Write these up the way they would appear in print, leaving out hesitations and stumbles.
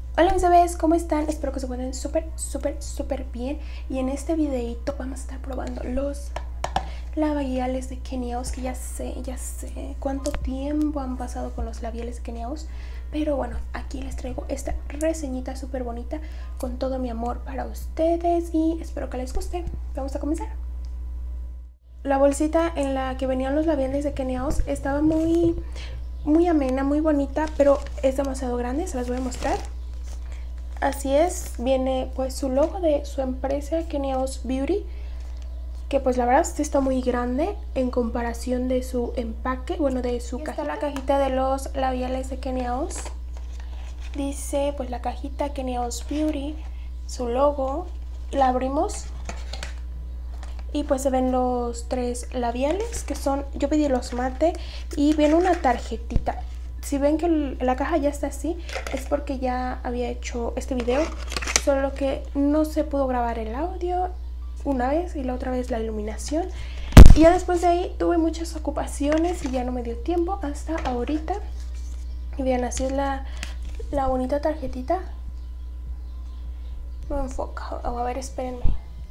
Hola mis bebés, ¿cómo están? Espero que se encuentren súper bien. Y en este videito vamos a estar probando los labiales de Kenny House, que ya sé cuánto tiempo han pasado con los labiales de Kenny House. Pero bueno, aquí les traigo esta reseñita súper bonita con todo mi amor para ustedes y espero que les guste. Vamos a comenzar. La bolsita en la que venían los labiales de Kenny House estaba muy amena, muy bonita, pero es demasiado grande, se las voy a mostrar. Así es, viene pues su logo de su empresa Kenny House Beauty, que pues la verdad está muy grande en comparación de su empaque, bueno, de su cajita. La cajita de los labiales de Kenny House. Dice pues la cajita Kenny House Beauty, su logo. La abrimos y pues se ven los tres labiales que son, yo pedí los mate y viene una tarjetita. Si ven que la caja ya está así, es porque ya había hecho este video, solo que no se pudo grabar el audio una vez y la otra vez la iluminación. Y ya después de ahí tuve muchas ocupaciones y ya no me dio tiempo hasta ahorita. Y vean, así es la bonita tarjetita. No enfoca, a ver, espérenme.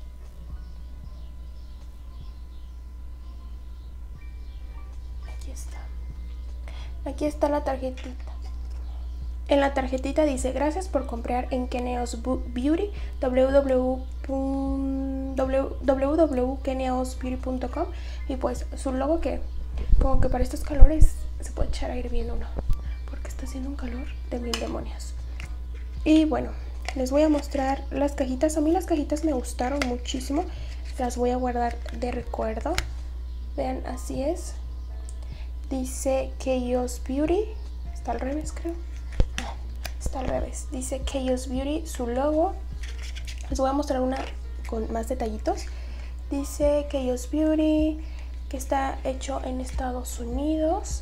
Aquí está la tarjetita. En la tarjetita dice: gracias por comprar en Kenny House Beauty, www.kennyhousebeauty.com. Y pues su logo, que como que para estos calores se puede echar a ir bien uno, porque está haciendo un calor de mil demonios. Y bueno, les voy a mostrar las cajitas. A mí las cajitas me gustaron muchísimo, las voy a guardar de recuerdo. Vean, así es. Dice Kenny House Beauty, está al revés creo. No, está al revés. Dice Kenny House Beauty, su logo. Les voy a mostrar una con más detallitos. Dice Kenny House Beauty, que está hecho en Estados Unidos.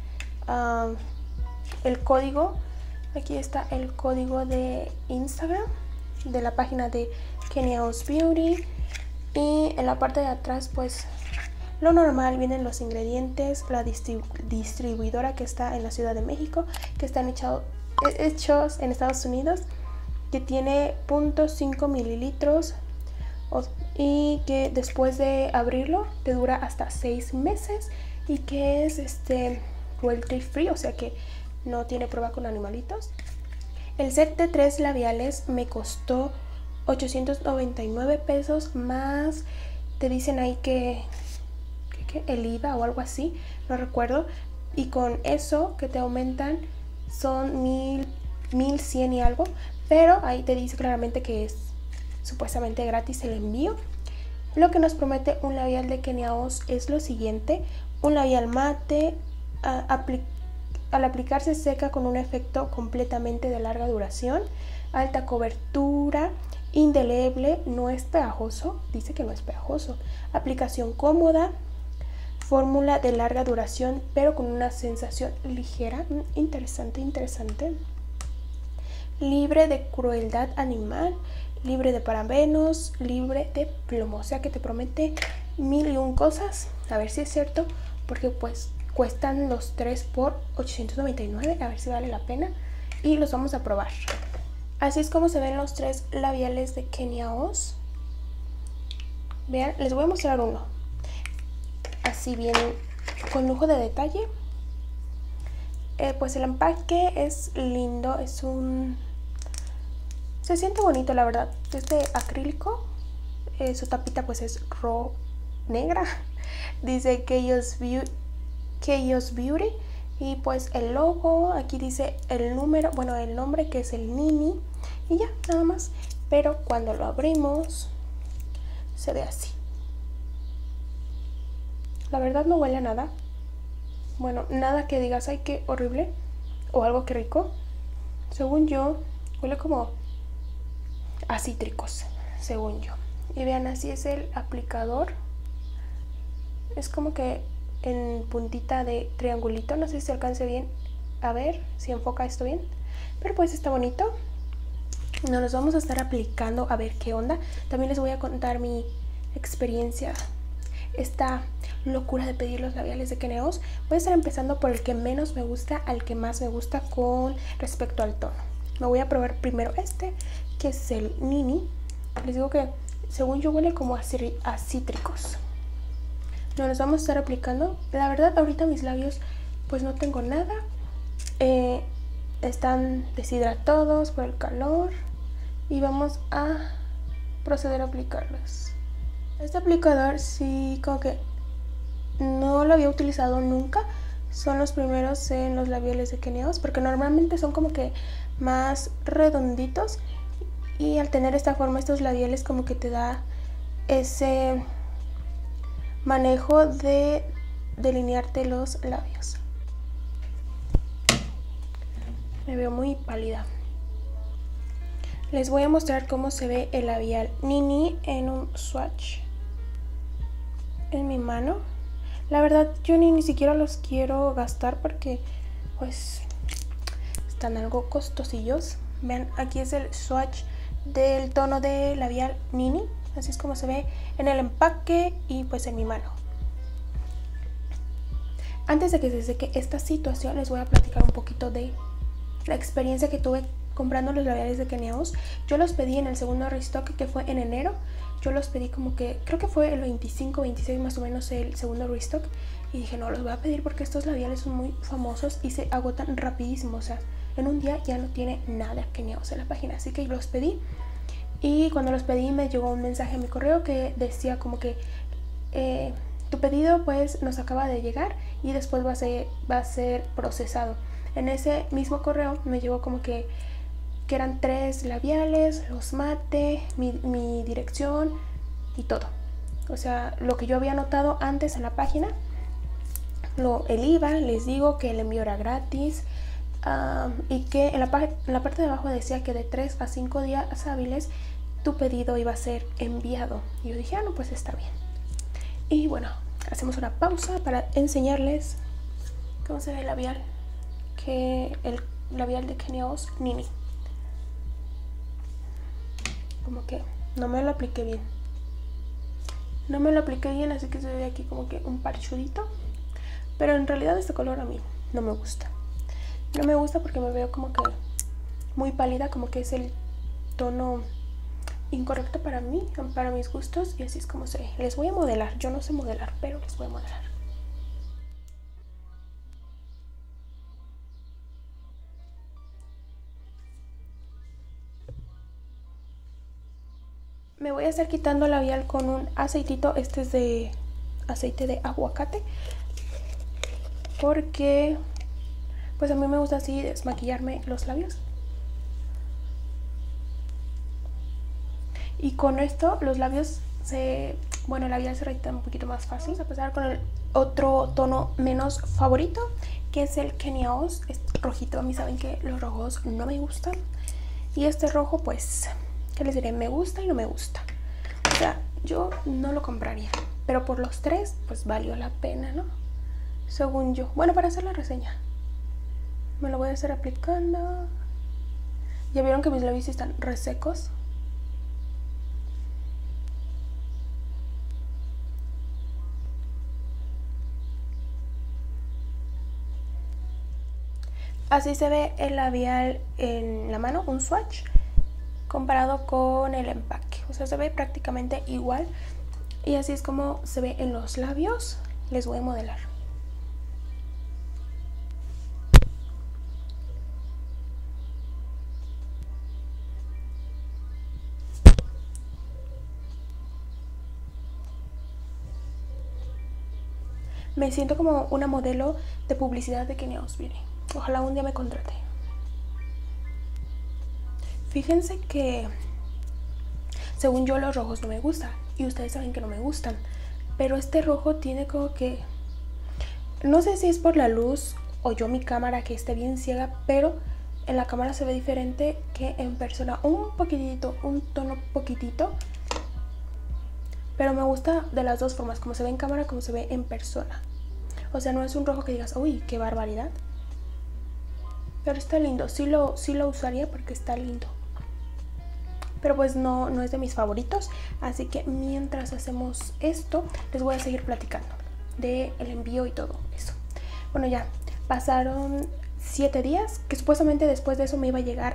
El código, aquí está el código de Instagram de la página de Kenny House Beauty. Y en la parte de atrás pues lo normal, vienen los ingredientes, la distribuidora que está en la Ciudad de México, que están hechos en Estados Unidos, que tiene 0.5 mililitros y que después de abrirlo te dura hasta 6 meses y que es cruelty free, o sea que no tiene prueba con animalitos. El set de 3 labiales me costó 899 pesos más, te dicen ahí que el IVA o algo así, no recuerdo, y con eso que te aumentan son 1100 y algo, pero ahí te dice claramente que es supuestamente gratis el envío. Lo que nos promete un labial de Kenny House es lo siguiente: un labial mate, al aplicarse seca con un efecto completamente de larga duración, alta cobertura, indeleble, no es pegajoso, dice que no es pegajoso, aplicación cómoda, fórmula de larga duración pero con una sensación ligera. Interesante. Libre de crueldad animal, libre de parabenos, libre de plomo, o sea que te promete 1001 cosas. A ver si es cierto, porque pues cuestan los 3 por 899, a ver si vale la pena y los vamos a probar. Así es como se ven los 3 labiales de Kenny House. Vean, les voy a mostrar uno así bien con lujo de detalle. Pues el empaque es lindo, se siente bonito, la verdad. Es de acrílico, su tapita pues es negra. Dice Kenny House Beauty y pues el logo, aquí dice el número, bueno, el nombre, que es el Nini, y ya, nada más. Pero cuando lo abrimos se ve así. La verdad no huele a nada. Bueno, nada que digas, ay, qué horrible, o algo que rico. Según yo, huele como a cítricos, según yo. Y vean, así es el aplicador. Es como que en puntita de triangulito, no sé si se alcance bien a ver, si enfoca esto bien. Pero pues está bonito. Nos los vamos a estar aplicando a ver qué onda. También les voy a contar mi experiencia, esta locura de pedir los labiales de Kenny House. Voy a estar empezando por el que menos me gusta al que más me gusta con respecto al tono. me voy a probar primero este, que es el Nini. Les digo que según yo huele como a cítricos. Nos los vamos a estar aplicando. La verdad ahorita mis labios pues no tengo nada. Están deshidratados por el calor. Y vamos a proceder a aplicarlos. Este aplicador sí como que no lo había utilizado nunca. Son los primeros en los labiales de Kenia Os, porque normalmente son como que más redonditos. Y al tener esta forma, estos labiales como que te da ese manejo de delinearte los labios. Me veo muy pálida. Les voy a mostrar cómo se ve el labial Nini en un swatch en mi mano. La verdad yo ni siquiera los quiero gastar porque pues están algo costosillos. Vean, aquí es el swatch del tono de labial Nini. Así es como se ve en el empaque y pues en mi mano. Antes de que se seque esta situación, les voy a platicar un poquito de la experiencia que tuve comprando los labiales de Kenia Os. Yo los pedí en el segundo restock, que fue en enero. Yo los pedí como que, creo que fue el 25, 26 más o menos el segundo restock. Y dije, no, los voy a pedir porque estos labiales son muy famosos y se agotan rapidísimo. O sea, en un día ya no tiene nada Kenia Os en la página. Así que los pedí. Y cuando los pedí me llegó un mensaje a mi correo que decía como que tu pedido pues nos acaba de llegar y después va a ser procesado. En ese mismo correo me llegó como que eran 3 labiales, los mate, mi dirección y todo. O sea, lo que yo había anotado antes en la página, el IVA, les digo que el envío era gratis, y que en la parte de abajo decía que de 3 a 5 días hábiles tu pedido iba a ser enviado. Y yo dije, no, pues está bien. Y bueno, hacemos una pausa para enseñarles cómo se ve el labial, el labial de Kenia Os Nini. Como que no me lo apliqué bien. No me lo apliqué bien, así que se ve aquí como que un parchudito. Pero en realidad este color a mí no me gusta. No me gusta porque me veo como que muy pálida, como que es el tono incorrecto para mí, para mis gustos. Y así es como se ve. Les voy a modelar. Yo no sé modelar, pero les voy a modelar. Me voy a estar quitando el labial con un aceitito. Este es de aceite de aguacate. Porque pues a mí me gusta así desmaquillarme los labios. Y con esto los labios el labial se rayita un poquito más fácil. Vamos a pasar con el otro tono menos favorito, que es el Kenia Os. Es rojito. A mí saben que los rojos no me gustan. Y este rojo pues, ¿qué les diré? Me gusta y no me gusta. O sea, yo no lo compraría. Pero por los 3 pues valió la pena, ¿no? Según yo. Bueno, para hacer la reseña me lo voy a estar aplicando. Ya vieron que mis labios están resecos. Así se ve el labial en la mano, un swatch, comparado con el empaque. O sea, se ve prácticamente igual. Y así es como se ve en los labios. Les voy a modelar. Me siento como una modelo de publicidad de Kenia Os Beauty. Ojalá un día me contrate. Fíjense que según yo los rojos no me gustan. Y ustedes saben que no me gustan. Pero este rojo tiene como que... No sé si es por la luz o yo mi cámara que esté bien ciega, pero en la cámara se ve diferente que en persona. Un poquitito, un tono poquitito. Pero me gusta de las dos formas, como se ve en cámara, como se ve en persona. O sea, no es un rojo que digas, uy, qué barbaridad. Pero está lindo, sí lo usaría porque está lindo. Pero pues no es de mis favoritos. Así que mientras hacemos esto, les voy a seguir platicando del envío y todo eso. Bueno, ya pasaron 7 días, que supuestamente después de eso me iba a llegar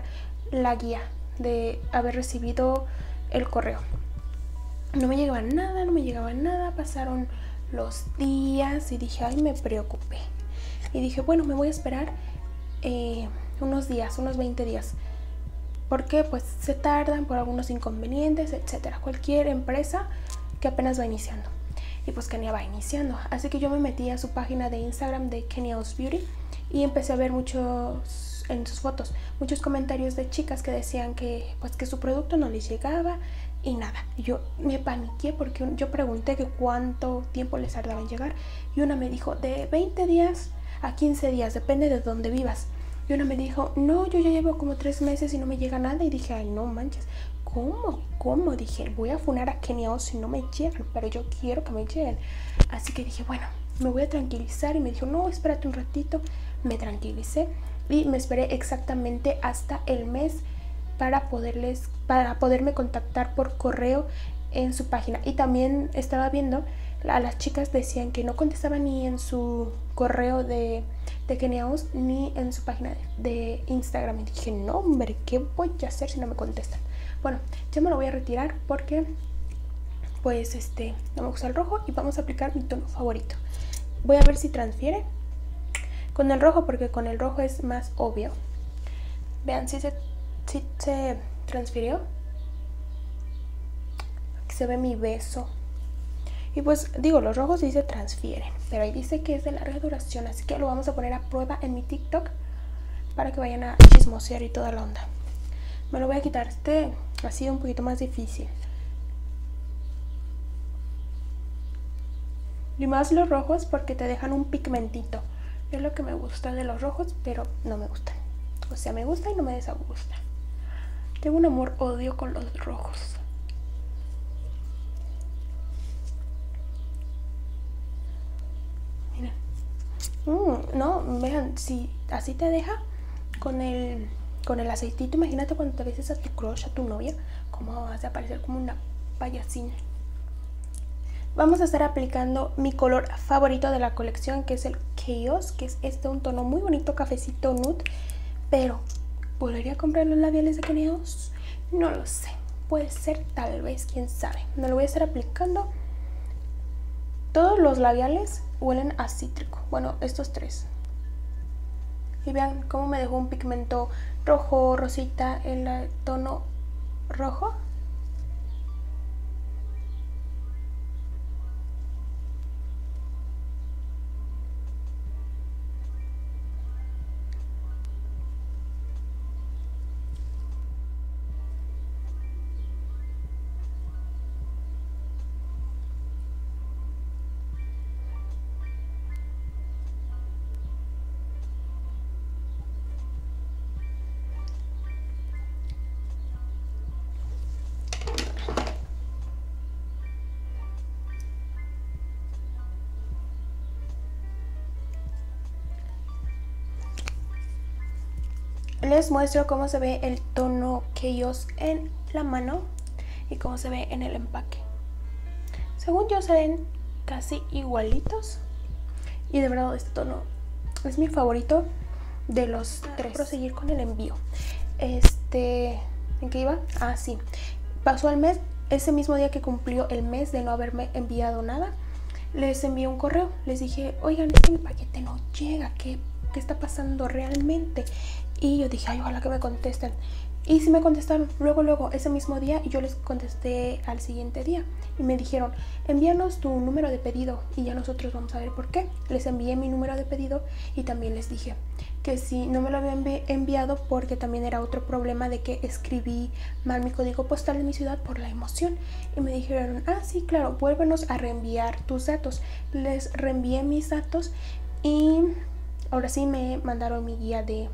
la guía de haber recibido el correo. No me llegaba nada, pasaron los días y dije, ay, me preocupé. Y dije, bueno, me voy a esperar unos días, unos 20 días. Porque pues se tardan por algunos inconvenientes, etcétera. Cualquier empresa que apenas va iniciando. Y pues Kenia va iniciando. Así que yo me metí a su página de Instagram de Kenia Oz Beauty y empecé a ver en sus fotos muchos comentarios de chicas que decían que pues que su producto no les llegaba y nada. Yo me paniqué porque yo pregunté que cuánto tiempo les tardaba en llegar y una me dijo de 20 días a 15 días, depende de dónde vivas. Y una me dijo, no, yo ya llevo como 3 meses y no me llega nada. Y dije, ay, no manches, ¿cómo? Dije, voy a funar a Kenia Oz si no me llegan, pero yo quiero que me lleguen. Así que dije, bueno, me voy a tranquilizar. Y me dijo, no, espérate un ratito. Me tranquilicé y me esperé exactamente hasta el mes para poderme contactar por correo en su página. Y también estaba viendo, a las chicas decían que no contestaban ni en su correo de Kenia Oz ni en su página de Instagram. Y dije, no hombre, ¿qué voy a hacer si no me contestan? Bueno, ya me lo voy a retirar porque pues no me gusta el rojo y vamos a aplicar mi tono favorito. Voy a ver si transfiere con el rojo porque con el rojo es más obvio. Vean si se transfirió. Aquí se ve mi beso. Y pues digo, los rojos sí se transfieren, pero ahí dice que es de larga duración, así que lo vamos a poner a prueba en mi TikTok para que vayan a chismosear y toda la onda. Me lo voy a quitar, ha sido un poquito más difícil. Y más los rojos porque te dejan un pigmentito. Es lo que me gusta de los rojos, pero no me gustan. O sea, me gusta y no me desagusta. Tengo un amor-odio con los rojos. Miren. No, vean, si así te deja con el aceitito, imagínate cuando te beses a tu crush, a tu novia, cómo vas a parecer como una payasina. Vamos a estar aplicando mi color favorito de la colección, que es el Chaos, que es un tono muy bonito, cafecito nude. Pero, ¿volvería a comprar los labiales de Kenia Oz? No lo sé. Puede ser, tal vez, quién sabe. Me lo voy a estar aplicando. Todos los labiales huelen a cítrico. Bueno, estos tres. Y vean cómo me dejó un pigmento rojo, rosita, en el tono rojo. Les muestro cómo se ve el tono Chaos en la mano y cómo se ve en el empaque. Según yo se ven casi igualitos y de verdad este tono es mi favorito de los tres. Proseguir con el envío. ¿En qué iba? Ah, sí. Pasó el mes, ese mismo día que cumplió el mes de no haberme enviado nada, les envié un correo. Les dije, oigan, es que mi paquete no llega, ¿qué está pasando realmente? Y yo dije, ay, ojalá que me contesten. Y sí me contestaron luego, ese mismo día, y yo les contesté al siguiente día. Y me dijeron, envíanos tu número de pedido y ya nosotros vamos a ver por qué. Les envié mi número de pedido y también les dije que si no me lo habían enviado porque también era otro problema de que escribí mal mi código postal de mi ciudad por la emoción. Y me dijeron, ah, sí, claro, vuélvenos a reenviar tus datos. Les reenvié mis datos y ahora sí me mandaron mi guía de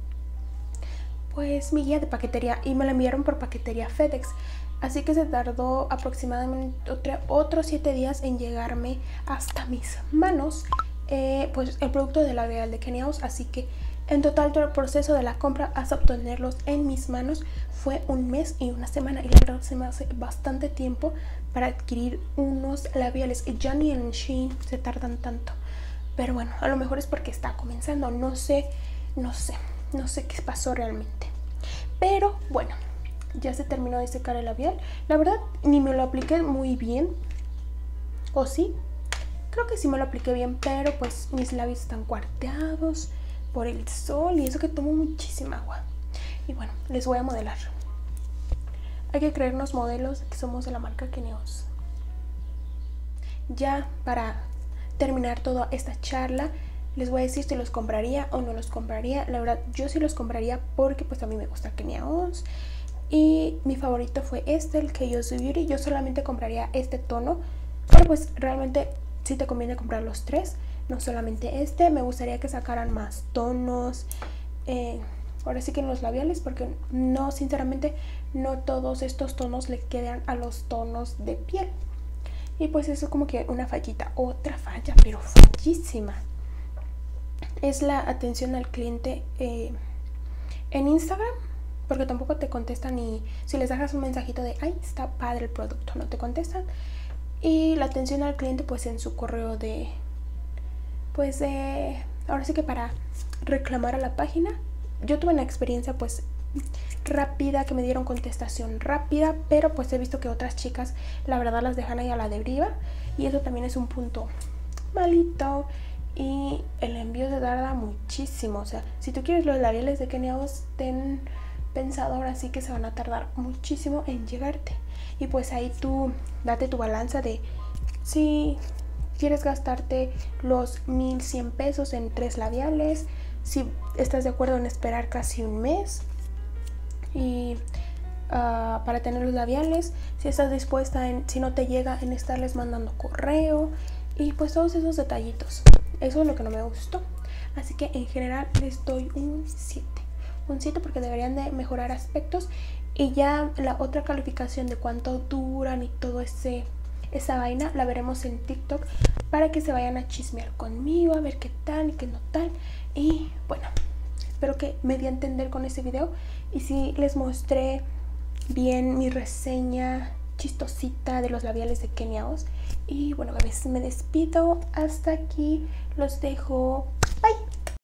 paquetería y me la enviaron por paquetería FedEx, así que se tardó aproximadamente otros 7 días en llegarme hasta mis manos pues el producto de labial de Kenia Oz. Así que en total todo el proceso de la compra hasta obtenerlos en mis manos fue 1 mes y 1 semana, y la verdad se me hace bastante tiempo para adquirir unos labiales. Ya ni en Shein se tardan tanto, pero bueno, a lo mejor es porque está comenzando, no sé qué pasó realmente. Pero bueno, ya se terminó de secar el labial. La verdad ni me lo apliqué muy bien. ¿O sí? Creo que sí me lo apliqué bien, pero pues mis labios están cuarteados por el sol y eso que tomo muchísima agua. Y bueno, les voy a modelar. Hay que creernos modelos que somos de la marca Keneos. Ya para terminar toda esta charla, les voy a decir si los compraría o no los compraría. La verdad, yo sí los compraría porque pues a mí me gusta Keneos. Y mi favorito fue este, el Chaos Beauty. Yo solamente compraría este tono, pero pues realmente sí te conviene comprar los tres, no solamente este. Me gustaría que sacaran más tonos, ahora sí que en los labiales, porque no, sinceramente, no todos estos tonos le quedan a los tonos de piel. Y pues eso como que una fallita, otra falla, pero fallísima. Es la atención al cliente en Instagram, porque tampoco te contestan, y si les dejas un mensajito de ay, está padre el producto, no te contestan. Y la atención al cliente pues en su correo de, pues de, ahora sí que para reclamar a la página. Yo tuve una experiencia pues rápida, que me dieron contestación rápida, pero pues he visto que otras chicas la verdad las dejan ahí a la deriva, y eso también es un punto malito. Y el envío se tarda muchísimo, o sea, si tú quieres los labiales de Keneos, ten pensado ahora sí que se van a tardar muchísimo en llegarte. Y pues ahí tú date tu balanza de si quieres gastarte los 1100 pesos en 3 labiales, si estás de acuerdo en esperar casi un mes y para tener los labiales, si estás dispuesta en, si no te llega, en estarles mandando correo, y pues todos esos detallitos. Eso es lo que no me gustó. Así que en general les doy un 7. Un 7 porque deberían de mejorar aspectos. Y ya la otra calificación de cuánto duran y todo esa vaina la veremos en TikTok, para que se vayan a chismear conmigo, a ver qué tal y qué no tal. Y bueno, espero que me di a entender con este video. Y si les mostré bien mi reseña chistosita de los labiales de Keneos. Y bueno, bebés, me despido. Hasta aquí los dejo.